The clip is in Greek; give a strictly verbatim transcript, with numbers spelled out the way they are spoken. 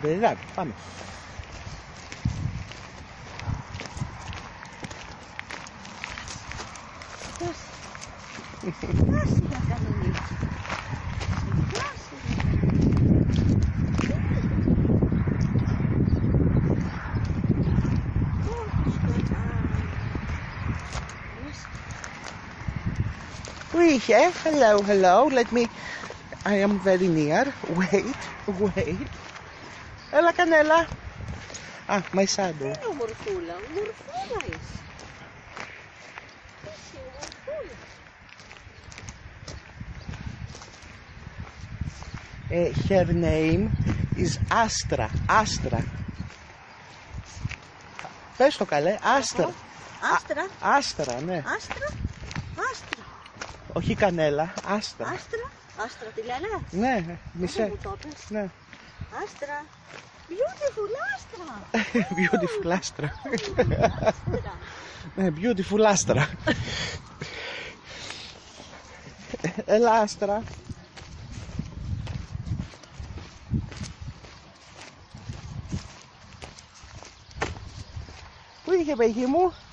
Περιδάκι, πάμε. Φτάσει να κανονίσει. We here. Hello, hello. Let me. I am very near. Wait, wait. Έλα, Κανέλα. Ah, my shadow. Είναι ομορφούλα, ομορφούλα είσαι. Είσαι ομορφούλα. Uh, her name is Astra. Astra. Πες το καλέ. Άστρα. Άστρα. Άστρα, ναι. Άστρα. Άστρα. Όχι Κανέλα. Άστρα. Άστρα. Άστρα τη λένε. Ναι, μισέ. Μου το πες. Ναι. Άστρα. Beautiful άστρα. Beautiful άστρα. Άστρα. Ναι, beautiful άστρα. Έλα, Άστρα. Πού είχε, παιδί μου?